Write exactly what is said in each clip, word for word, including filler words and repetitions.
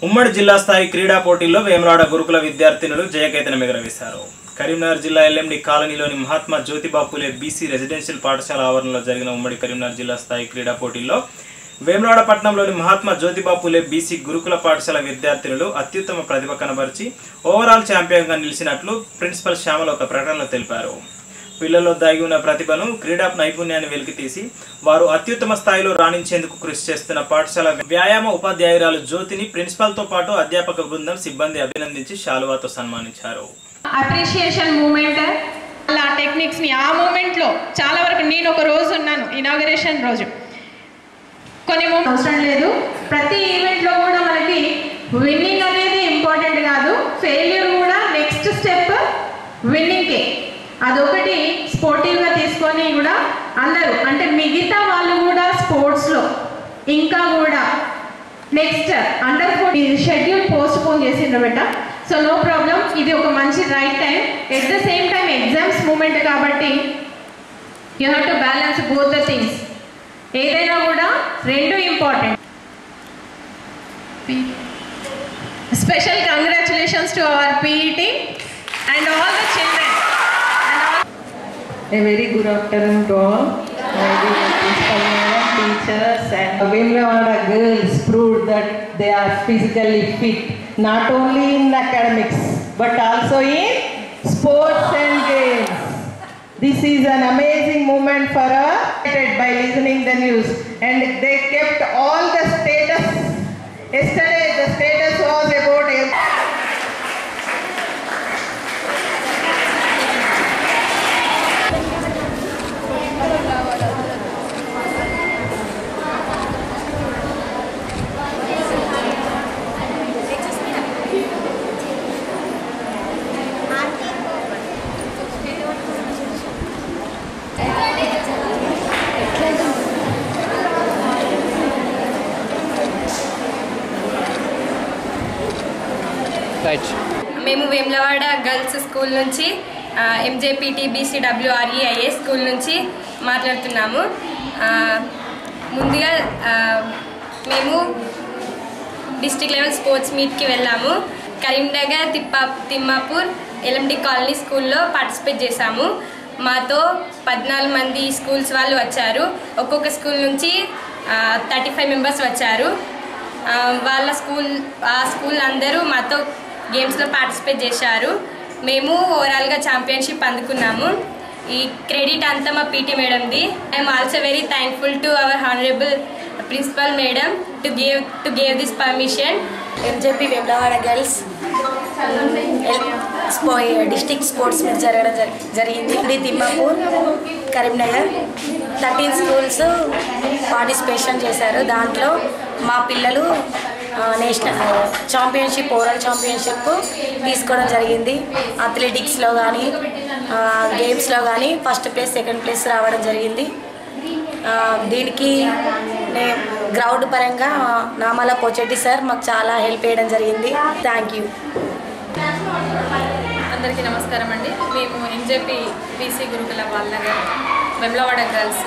ఉమ్మడి జిల్లా స్థాయి క్రీడా పోటీల్లో వేములవాడ గురుకుల విద్యార్థినులు జయకేతనం ఎగురవేశారు. కరీంనగర్ జిల్లా ఎల్ఎండి కాలనీలోని మహాత్మా జ్యోతిబా పూలే బీసీ రెసిడెన్షియల్ పాఠశాల ఆవరణలో జరిగిన ఉమ్మడి కరీంనగర్ జిల్లా స్థాయి క్రీడా పోటీల్లో వేములవాడ పట్టణంలోని మహాత్మా జ్యోతిబా పూలే బీసీ గురుకుల పాఠశాల విద్యార్థినులు అత్యుత్తమ ప్రతిభ కనబరిచి ఓవరాల్ ఛాంపియన్గా నిలిచినట్లు ప్రిన్సిపల్ శ్యామల ఒక ప్రకటనలో తెలిపారు. పిల్లల్లో దాగి ఉన్న ప్రతిభను, క్రీడా నైపుణ్యాన్ని వెలికితీసి వారు అత్యుత్తమ స్థాయిలో రాణించేందుకు కృషి చేస్తున్న పాఠశాల వ్యాయామ ఉపాధ్యాయురాలు జ్యోతిని ప్రిన్సిపల్తో పాటు అధ్యాపక బృందం సిబ్బంది అభినందించి శాలువాతో సన్మానించారు. అప్రిషియేషన్ మూమెంట్ అలా టెక్నిక్స్ని ఆ మూమెంట్లో చాలా వరకు నేను ఒక రోజు ఉన్నాను, ఇనాగరేషన్ రోజు. కొన్ని అవసరం లేదు, ప్రతి ఈవెంట్లో కూడా మనకి విన్నింగ్ అనేది ఇంపార్టెంట్ కాదు, ఫెయిల్యూర్ కూడా నెక్స్ట్ స్టెప్ విన్నింగ్కే. అదొకటి స్పోర్టివ్గా తీసుకొని కూడా అందరూ అంటే మిగతా వాళ్ళు కూడా స్పోర్ట్స్లో ఇంకా కూడా next under four schedule postpone చేసిండ్రు బెట్ట. సో నో ప్రాబ్లం, ఇది ఒక మంచి right time. At the same time exams moment కాబట్టి you have to balance both the things. ఏదైనా కూడా రెండు important. Special congratulations to our PET and all the children and all. A very good afternoon to all. My dear principal madam, teachers and Vemulavada girls proved that they are physically fit, not only in academics but also in sports and games. This is an amazing moment for us by listening the news, and they kept all the status. Yesterday the status was about మేము Vemulawada girls school నుంచి MJPT BCWREIA school నుంచి మాట్లాడుతున్నాము. ముందుగా మేము district level sports మీట్కి వెళ్ళాము. Karimnagar Tippa Thimmapur LMD colony స్కూల్లో participate చేశాము. మాతో పద్నాలుగు మంది స్కూల్స్ వాళ్ళు వచ్చారు. ఒక్కొక్క స్కూల్ నుంచి థర్టీ ఫైవ్ మెంబర్స్ వచ్చారు. వాళ్ళ స్కూల్ ఆ స్కూల్ అందరూ మాతో గేమ్స్లో పార్టిసిపేట్ చేశారు. మేము ఓవరాల్గా ఛాంపియన్షిప్ అందుకున్నాము. ఈ క్రెడిట్ అంతా మా పీటీ మేడంది. I'm also very thankful to our honourable principal madam to give to give this permission. MJP Vemulawada girls స్పో డిస్టిక్ స్పోర్ట్స్ మీద జరగడం జరిగింది. ఇది Thimmapur Karimnagar thirteen schools participation చేశారు. దాంట్లో మా పిల్లలు నేషనల్ ఛాంపియన్షిప్ ఓవరాల్ ఛాంపియన్షిప్ తీసుకోవడం జరిగింది. అథ్లెటిక్స్లో కానీ గేమ్స్లో కానీ ఫస్ట్ ప్లేస్ సెకండ్ ప్లేస్ రావడం జరిగింది. దీనికి నే గ్రౌండ్ పరంగా నామాల పోచెట్టి సార్ మాకు చాలా హెల్ప్ చేయడం జరిగింది. Thank you. అందరికీ నమస్కారం అండి. మేము ఎంజేపీ బీసీ గురుకుల వాళ్ళగా వేములవాడ గర్ల్స్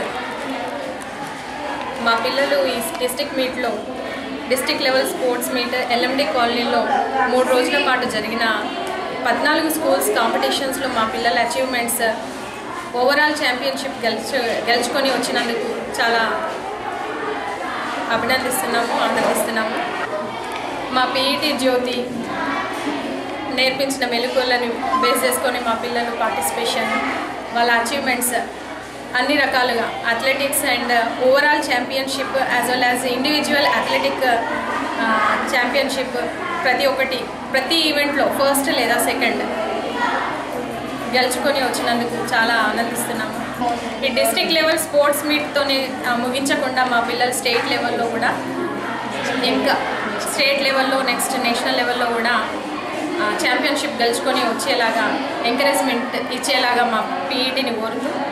మా పిల్లలు ఈ డిస్ట్రిక్ట్ మీట్లో district level sports meet LMD కాలనీలో మూడు రోజుల పాటు జరిగిన పద్నాలుగు స్కూల్స్ కాంపిటీషన్స్లో మా పిల్లల అచీవ్మెంట్స్ ఓవరాల్ ఛాంపియన్షిప్ గెలుచు గెలుచుకొని వచ్చినందుకు చాలా అభినందిస్తున్నాము ఆనందిస్తున్నాము. మా పీఈటీ జ్యోతి నేర్పించిన మెలకువలను బేస్ చేసుకొని మా పిల్లలు పార్టిసిపేషన్, వాళ్ళ అచీవ్మెంట్స్ అన్ని రకాలుగా athletics and overall championship as well as individual athletic championship ప్రతి ఒక్కటి ప్రతి ఈవెంట్లో ఫస్ట్ లేదా సెకండ్ గెలుచుకొని వచ్చినందుకు చాలా ఆనందిస్తున్నాము. ఈ డిస్ట్రిక్ట్ లెవెల్ స్పోర్ట్స్ మీట్తోనే ముగించకుండా మా పిల్లలు స్టేట్ లెవెల్లో కూడా ఇంకా స్టేట్ లెవెల్లో నెక్స్ట్ నేషనల్ లెవెల్లో కూడా ఛాంపియన్షిప్ గెలుచుకొని వచ్చేలాగా ఎంకరేజ్మెంట్ ఇచ్చేలాగా మా పీఈటీని కోరుతూ